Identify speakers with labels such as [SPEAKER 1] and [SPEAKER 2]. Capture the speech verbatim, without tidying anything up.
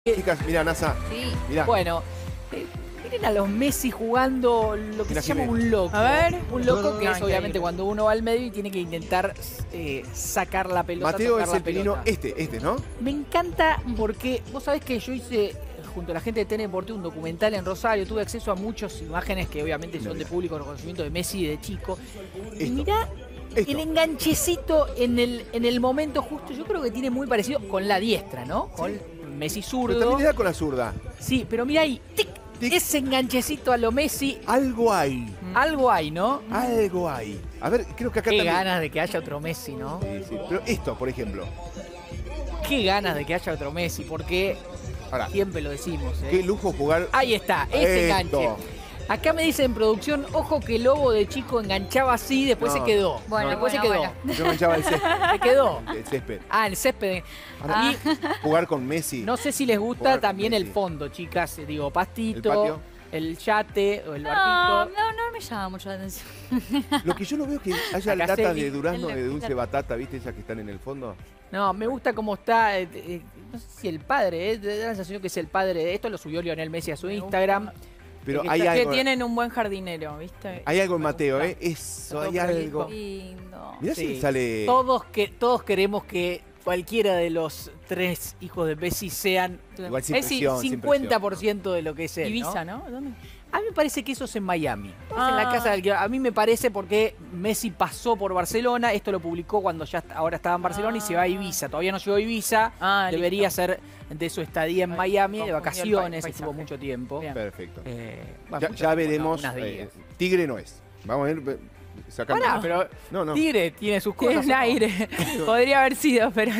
[SPEAKER 1] Chicas, mirá, NASA.
[SPEAKER 2] Sí.
[SPEAKER 1] Mirá.
[SPEAKER 3] Bueno, eh, miren a los Messi jugando lo que
[SPEAKER 1] Mirá
[SPEAKER 3] se
[SPEAKER 1] quién
[SPEAKER 3] llama
[SPEAKER 1] es.
[SPEAKER 3] un loco.
[SPEAKER 2] A ver.
[SPEAKER 3] Un loco
[SPEAKER 1] No, no,
[SPEAKER 3] que
[SPEAKER 1] no,
[SPEAKER 3] es
[SPEAKER 2] no,
[SPEAKER 3] obviamente
[SPEAKER 2] increíble.
[SPEAKER 3] cuando uno va al medio y tiene que intentar eh, sacar la pelota.
[SPEAKER 1] Mateo
[SPEAKER 3] sacar
[SPEAKER 1] es
[SPEAKER 3] la
[SPEAKER 1] el pelino
[SPEAKER 3] pelota.
[SPEAKER 1] este, este, ¿no?
[SPEAKER 3] Me encanta porque vos sabés que yo hice, junto a la gente de T N Deportivo, un documental en Rosario. Tuve acceso a muchas imágenes que obviamente son de público reconocimiento de Messi de chico. Y
[SPEAKER 1] Esto.
[SPEAKER 3] mirá
[SPEAKER 1] Esto.
[SPEAKER 3] el enganchecito en el, en el momento justo. Yo creo que tiene muy parecido con la diestra, ¿no? Con Messi
[SPEAKER 1] Pero
[SPEAKER 3] zurdo.
[SPEAKER 1] también le da con la zurda.
[SPEAKER 3] Sí, pero mira ahí, tic,
[SPEAKER 1] Tic.
[SPEAKER 3] ese enganchecito a lo Messi,
[SPEAKER 1] Algo hay.
[SPEAKER 3] algo hay, ¿no?
[SPEAKER 1] Algo hay. A ver, creo que acá
[SPEAKER 3] Qué
[SPEAKER 1] también.
[SPEAKER 3] ganas de que haya otro Messi, ¿no?
[SPEAKER 1] Sí, sí. Pero esto, por ejemplo.
[SPEAKER 3] Qué ganas de que haya otro Messi, porque
[SPEAKER 1] Ahora,
[SPEAKER 3] siempre lo decimos, ¿eh?
[SPEAKER 1] qué lujo jugar.
[SPEAKER 3] Ahí está, ese
[SPEAKER 1] Esto.
[SPEAKER 3] enganche. Acá me dice en producción, ojo que Lobo de chico enganchaba así, después
[SPEAKER 1] No.
[SPEAKER 3] se quedó.
[SPEAKER 2] Bueno,
[SPEAKER 3] después
[SPEAKER 2] bueno,
[SPEAKER 3] se quedó.
[SPEAKER 2] bueno.
[SPEAKER 1] Yo manchaba el césped.
[SPEAKER 3] Se quedó.
[SPEAKER 1] El césped.
[SPEAKER 3] Ah, el césped.
[SPEAKER 1] Ahora,
[SPEAKER 3] Y
[SPEAKER 1] jugar con Messi.
[SPEAKER 3] no sé si les gusta
[SPEAKER 1] Jugar con
[SPEAKER 3] también el
[SPEAKER 1] Messi.
[SPEAKER 3] fondo, chicas. Digo,
[SPEAKER 1] ¿El
[SPEAKER 3] pastito,
[SPEAKER 1] patio?
[SPEAKER 3] el yate o el
[SPEAKER 2] No,
[SPEAKER 3] barquito.
[SPEAKER 2] no, no me llama mucho la atención.
[SPEAKER 1] Lo que yo no veo es que haya
[SPEAKER 3] Acá
[SPEAKER 1] latas
[SPEAKER 3] Celi,
[SPEAKER 1] de durazno
[SPEAKER 2] en la-
[SPEAKER 1] de dulce batata, ¿viste? Esas que están en el fondo.
[SPEAKER 3] No, me gusta cómo está, eh, eh, no sé si el padre, eh, da la sensación que es el padre de esto, lo subió Lionel Messi a su
[SPEAKER 2] Me
[SPEAKER 3] Instagram.
[SPEAKER 2] gusta.
[SPEAKER 1] Pero
[SPEAKER 3] Que
[SPEAKER 1] hay
[SPEAKER 3] está-
[SPEAKER 2] Que
[SPEAKER 1] algo.
[SPEAKER 2] tienen un buen jardinero, ¿viste?
[SPEAKER 1] Hay algo en
[SPEAKER 2] Me
[SPEAKER 1] Mateo,
[SPEAKER 2] gusta.
[SPEAKER 1] ¿eh? Eso,
[SPEAKER 3] Todo
[SPEAKER 1] hay algo.
[SPEAKER 3] prolijo.
[SPEAKER 2] Lindo.
[SPEAKER 1] Mirá
[SPEAKER 3] Sí.
[SPEAKER 1] si sale.
[SPEAKER 3] Todos, que, todos queremos que cualquiera de los tres hijos de Messi sean
[SPEAKER 1] Igual sin
[SPEAKER 3] es
[SPEAKER 1] presión, sin
[SPEAKER 3] cincuenta por ciento de lo que es él, ¿no?
[SPEAKER 2] Ibiza, ¿no? ¿Dónde?
[SPEAKER 3] A mí me parece que eso es en Miami. Es en
[SPEAKER 2] Ah.
[SPEAKER 3] la casa del que a mí me parece porque Messi pasó por Barcelona, esto lo publicó cuando ya est- ahora estaba en Barcelona y se va a Ibiza. Todavía no llegó a Ibiza,
[SPEAKER 2] Ah,
[SPEAKER 3] debería
[SPEAKER 2] listo.
[SPEAKER 3] ser de su estadía en
[SPEAKER 2] Ay,
[SPEAKER 3] Miami, de
[SPEAKER 2] confundí el
[SPEAKER 3] vacaciones,
[SPEAKER 2] pa-
[SPEAKER 3] estuvo
[SPEAKER 2] paisaje.
[SPEAKER 3] mucho tiempo.
[SPEAKER 2] Bien.
[SPEAKER 1] Perfecto.
[SPEAKER 3] Eh, bueno,
[SPEAKER 1] Ya,
[SPEAKER 3] mucho
[SPEAKER 1] ya
[SPEAKER 3] tiempo,
[SPEAKER 1] veremos.
[SPEAKER 3] no, unas
[SPEAKER 1] eh,
[SPEAKER 3] días.
[SPEAKER 1] tigre no es. Vamos a ver. Sacando.
[SPEAKER 3] Pará, pero
[SPEAKER 1] No, no.
[SPEAKER 3] Tigre tiene sus
[SPEAKER 2] Tiene
[SPEAKER 3] cosas.
[SPEAKER 2] un
[SPEAKER 3] ¿o no?
[SPEAKER 2] aire. Podría haber sido, pero